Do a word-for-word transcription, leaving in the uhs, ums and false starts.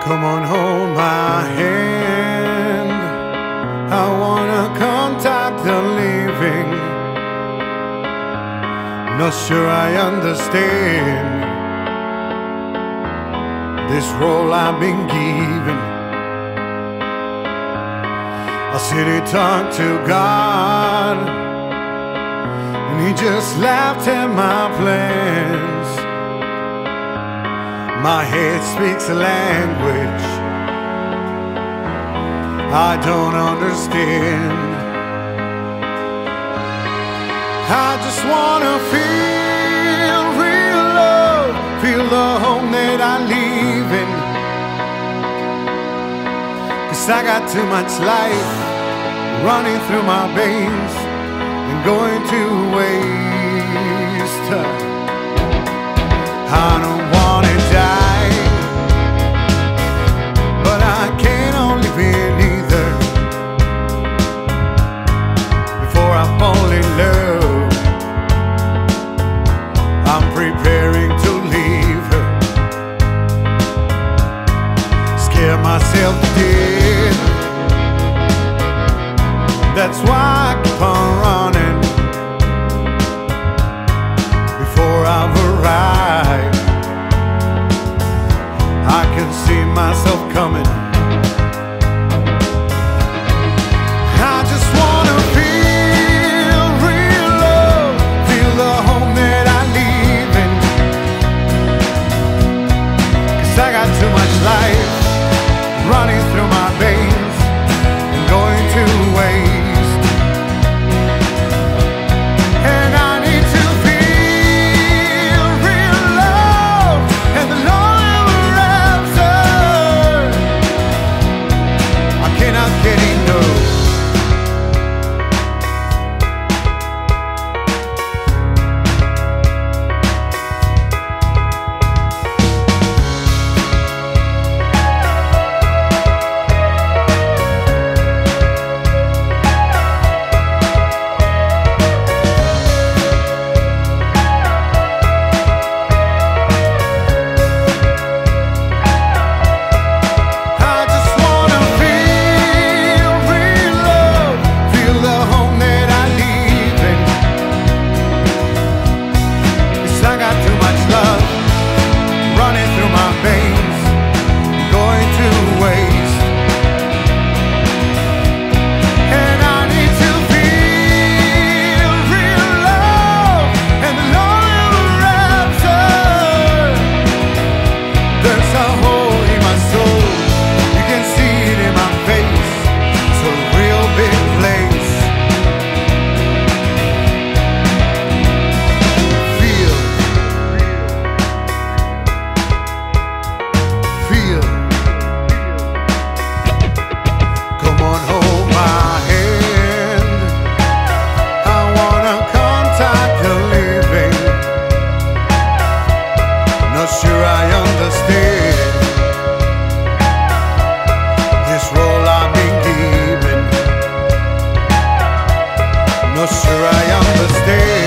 Come on, hold my hand. I wanna contact the living. Not sure I understand this role I've been given. I said he talked to God, and he just laughed at my plans. My head speaks a language I don't understand. I just wanna feel real love, feel the home that I live in. 'Cause I got too much life running through my veins and going to waste. I don't wanna die, but I can't only be neither. Before I fall in love, I'm preparing to leave her. Scare myself to death, that's why I keep on running. Before I've arrived, I can see myself coming. I just wanna feel real love, feel the home that I live in. 'Cause I got too much life running through my veins and going to waste. And I need to feel real love and the Lord ever answered. I cannot get enough. Sure I understand this role I've been given. Not sure I understand.